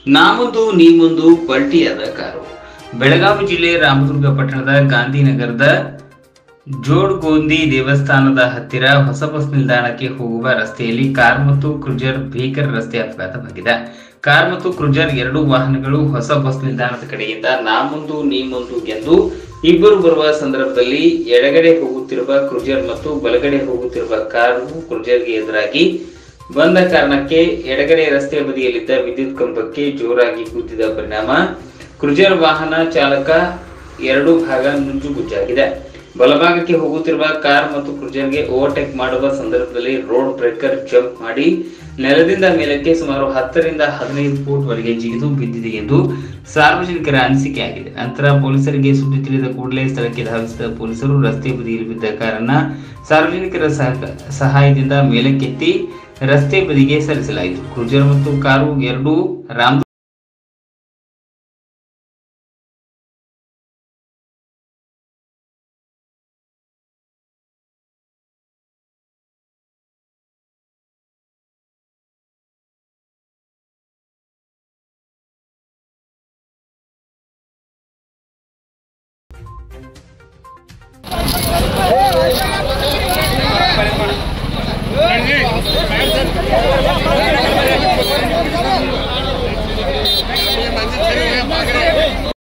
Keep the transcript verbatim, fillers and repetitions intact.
ನಾಮೊಂದು ನೀಮೊಂದು ಪಲ್ಟಿಯಾದ car. Belagavi ಜಿಲ್ಲೆ ರಾಮದುರ್ಗ ಪಟ್ಟಣದ ಗಾಂಧಿನಗರದ ಜೋಡ್ಗೋಂದಿ ದೇವಸ್ಥಾನದ ಹತ್ತಿರ ಹೊಸ ಬಸ್ ನಿಲ್ದಾಣಕ್ಕೆ ಹೋಗುವ ರಸ್ತೆಯಲ್ಲಿ ಕಾರ್ ಮತ್ತು ಕ್ರುಜರ್ ಭೀಕರ ರಸ್ತೆ ಅಪಘಾತವಾಗಿದೆ. ಕಾರ್ ಮತ್ತು ಕ್ರುಜರ್ ಎರಡು ವಾಹನಗಳು ಹೊಸ ಬಸ್ ನಿಲ್ದಾಣದ ಕಡೆಯಿಂದ ನಾಮೊಂದು ನೀಮೊಂದು ಎಂದು ಇಬ್ಬರು ಬರುವ ಸಂದರ್ಭದಲ್ಲಿ ಎಡಗಡೆ ಹೋಗುತ್ತಿರುವ ಕ್ರುಜರ್ ಮತ್ತು ಬಲಗಡೆ ಹೋಗುತ್ತಿರುವ ಕಾರು ಕ್ರುಜರ್ಗೆ ಎದುರಾಗಿ ಬಂದ ಕಾರಣಕ್ಕೆ ಎಡಗಡೆ ರಸ್ತೆ ಬದಿಯಲ್ಲಿದ್ದ ವಿದ್ಯುತ್ ಕಂಬಕ್ಕೆ ಜೋರಾಗಿ ಗುದ್ದಿದ ಪರಿಣಾಮ ಕ್ರುಜರ್ ವಾಹನ ಚಾಲಕ ಎರಡು ಭಾಗ ನುಜ್ಜುಗುಜ್ಜಾಗಿದೆ. ಬಲಭಾಗಕ್ಕೆ ಹೋಗುತ್ತಿರುವ ಕಾರ್ ಮತ್ತು ಕ್ರುಜರ್ಗೆ ಓವರ್ಟೇಕ್ ಮಾಡುವ ಸಂದರ್ಭದಲ್ಲಿ ರೋಡ್ ಬ್ರೇಕರ್ ಜಂಪ್ ಮಾಡಿ ನೆಲದಿಂದ ಮೇಲಕ್ಕೆ ಸುಮಾರು ಹತ್ತರಿಂದ ಹದಿನೈದು ಫೂಟ್ ವರೆಗೆ ಜಿಗಿದು ಬಿದ್ದಿದೆ ಎಂದು ಸಾರ್ವಜನಿಕರ ಅನಿಸಿಕೆಯಾಗಿದೆ. ನಂತರ ಪೊಲೀಸರಿಗೆ ಸುದ್ದಿ ತಿಳಿದ ಕೂಡಲೇ ಸ್ಥಳಕ್ಕೆ ಧಾವಿಸಿದ ಪೊಲೀಸರು ರಸ್ತೆ ಬದಿಯಲ್ಲಿ ಬಿದ್ದ ಕಾರನ್ನ ಸಾರ್ವಜನಿಕರ ಸಹಾಯದಿಂದ ಮೇಲಕ್ಕೆತ್ತಿ ರಸ್ತೆ ಬದಿಗೆ ಸರಿಸಲಾಯಿತು. ಕ್ರುಜರ್ ಮತ್ತು ಕಾರು ಎರಡು ರಾಮ್ Hey,